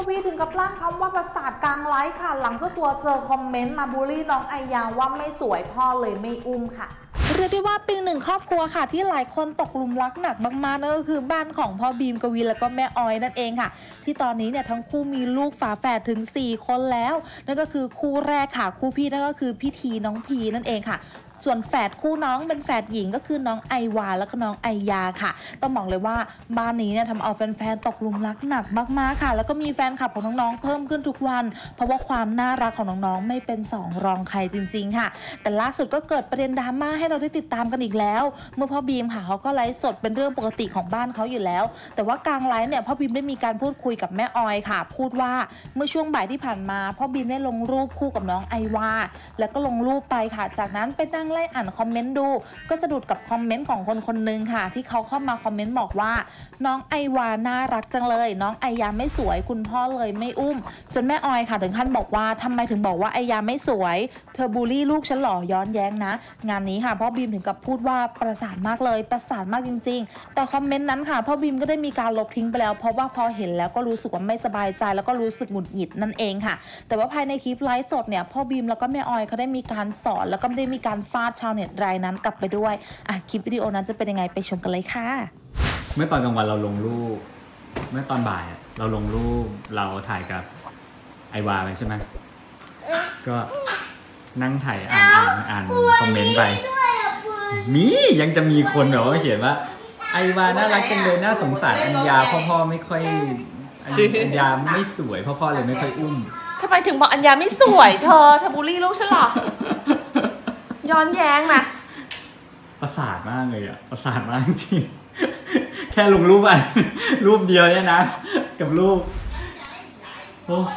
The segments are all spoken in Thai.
วีถึงกับลั่นคำว่าประสาทกลางไลฟ์ค่ะหลังเจ้าตัวเจอคอมเมนต์มาบูลลี่น้องไอยาว่าไม่สวยพ่อเลยไม่อุ้มค่ะเรียกได้ว่าเป็นหนึ่งครอบครัวค่ะที่หลายคนตกหลุมรักหนักมากๆนั่นก็คือบ้านของพ่อบีมกวีแล้วก็แม่ออยนั่นเองค่ะที่ตอนนี้เนี่ยทั้งคู่มีลูกฝาแฝดถึง4คนแล้วนั่นก็คือคู่แรกค่ะคู่พี่นั่นก็คือพี่ทีน้องพีนั่นเองค่ะส่วนแฝดคู่น้องเป็นแฝดหญิงก็คือน้องไอวาแล้วก็น้องไอยาค่ะต้องบอกเลยว่าบ้านนี้เนี่ยทำเอาแฟนๆตกหลุมรักหนักมากๆค่ะแล้วก็มีแฟนคลับของน้องๆเพิ่มขึ้นทุกวันเพราะว่าความน่ารักของน้องๆไม่เป็น2รองใครจริงๆค่ะแต่ล่าสุดก็เกิดประเด็นดราม่าให้เราได้ติดตามกันอีกแล้วเมื่อพ่อบีมค่ะเขาก็ไลฟ์สดเป็นเรื่องปกติของบ้านเขาอยู่แล้วแต่ว่ากลางไลฟ์เนี่ยพ่อบีมได้มีการพูดคุยกับแม่ออยค่ะพูดว่าเมื่อช่วงบ่ายที่ผ่านมาพ่อบีมได้ลงรูปคู่กับน้องไอวาแล้วก็ลงรูปไปค่ะจากนั้นไปนั่งไล่อ่านคอมเมนต์ดูก็สะดุดกับคอมเมนต์ของคนนึงค่ะที่เขาเข้ามาคอมเมนต์บอกว่าน้องไอวาน่ารักจังเลยน้องไอยาไม่สวยคุณพ่อเลยไม่อุ้มจนแม่ออยค่ะถึงขั้นบอกว่าทำไมถึงบอกว่าไอยาไม่สวยเธอบูลลี่ลูกฉันหรอย้อนแย้งนะงานนี้ค่ะพ่อบีมถึงกับพูดว่าประสาทมากเลยประสาทมากจริงๆแต่คอมเมนต์นั้นค่ะพ่อบีมก็ได้มีการลบทิ้งไปแล้วเพราะว่าพอเห็นแล้วก็รู้สึกว่าไม่สบายใจแล้วก็รู้สึกหงุดหงิดนั่นเองค่ะแต่ว่าภายในคลิปไลฟ์สดเนี่ยพ่อบีมแล้วก็แม่ออยเขาได้มีการสอนแล้วก็ได้มีการฟาดชาวเน็ตรายนั้นกลับไปด้วยคลิปวิดีโอนั้นจะเป็นยังไงไปชมกันเลยค่ะเมื่อตอนกลางวันเราลงรูปเมื่อตอนบ่ายเราลงรูปเราถ่ายกับไอวาไปใช่ไหมก็นั่งถ่ายอ่านคอมเมนต์ไปยังจะมีคนแบบว่าเขียนว่าไอวาน่ารักจังเลยน่าสงสารอัญญาพ่อไม่ค่อยอัญญาไม่สวยพ่อเลยไม่ค่อยอุ้มทำไมถึงบอกอัญญาไม่สวยเธอบูลลี่ลูกฉันหรอย้อนแย้งนะประสาทมากเลยประสาทมากจริงแค่ลงรูปรูปเดียวเนี่ยนะกับรูปโอ้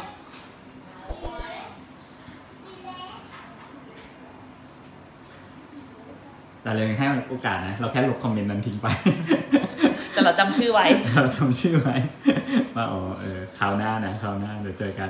แต่เราให้โอกาสนะเราแค่ลบคอมเมนต์นั้นทิ้งไปแต่เราจำชื่อไว้เราจำชื่อไว้ว่าคราวหน้าเดี๋ยวเจอกัน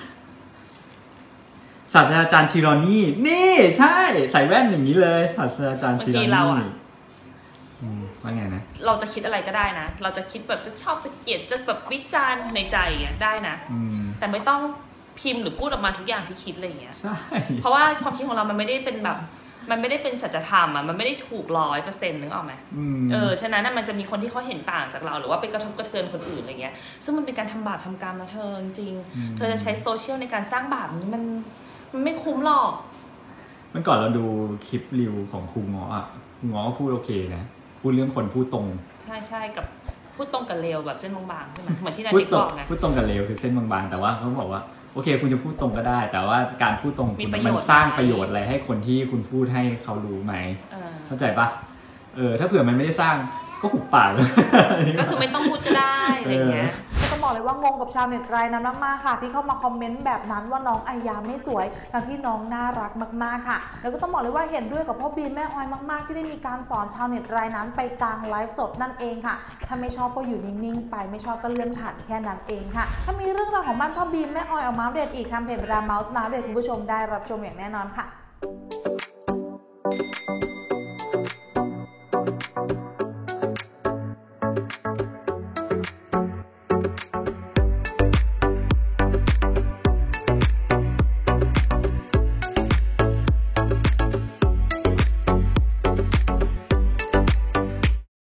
ศาสตราจารย์ชิรอนี่นี่ใช่ใส่แว่นอย่างนี้เลยศาสตราจารย์ชิรอนี่ว่าไงนะเราจะคิดอะไรก็ได้นะเราจะคิดแบบจะชอบจะเกลียดจะแบบวิจารณ์ในใจได้นะแต่ไม่ต้องพิมพ์หรือพูดออกมาทุกอย่างที่คิดอะไรอย่างเงี้ยใช่เพราะว่าความคิดของเรามันไม่ได้เป็นแบบมันไม่ได้เป็นสัจธรรมมันไม่ได้ถูก100%นึกออกไหมฉะนั้นมันจะมีคนที่เขาเห็นต่างจากเราหรือว่าไปกระทบกระเทือนคนอื่นอะไรเงี้ยซึ่งมันเป็นการทำบาปทำกรรมนะเธอจริงเธอจะใช้โซเชียลในการสร้างบาปนี้มันไม่คุ้มหรอกเมื่อก่อนเราดูคลิปรีวิวของครูง้อก็พูดโอเคนะพูดเรื่องคนพูดตรงใช่กับพูดตรงกับเลวแบบเส้นบางๆใช่ไหมเหมือนที่นายเด็กบอกไงพูดตรงกับเลวคือเส้นบางๆแต่ว่าเขาบอกว่าโอเคคุณจะพูดตรงก็ได้แต่ว่าการพูดตรงมันสร้างประโยชน์อะไรให้คนที่คุณพูดให้เขารู้ไหมเข้าใจปะถ้าเผื่อมันไม่ได้สร้างก็หุบปากเลยก็คือไม่ต้องพูดก็ได้อะไรเงี้ยก็ต้องบอกเลยว่างงกับชาวเน็ตรายนั้นมากๆค่ะที่เข้ามาคอมเมนต์แบบนั้นว่าน้องไอยาไม่สวยทั้งที่น้องน่ารักมากๆค่ะแล้วก็ต้องบอกเลยว่าเห็นด้วยกับพ่อบีมแม่ออยมากๆที่ได้มีการสอนชาวเน็ตรายนั้นไปกลางไลฟ์สดนั่นเองค่ะถ้าไม่ชอบก็อยู่นิ่งๆไปไม่ชอบก็เลื่อนผ่านแค่นั้นเองค่ะถ้ามีเรื่องราวของบ้านพ่อบีมแม่ออยออกมาอัปเดตอีกทางเพจดราม่ามาอัปเดตคุณผู้ชมได้รับชมอย่างแน่นอนค่ะ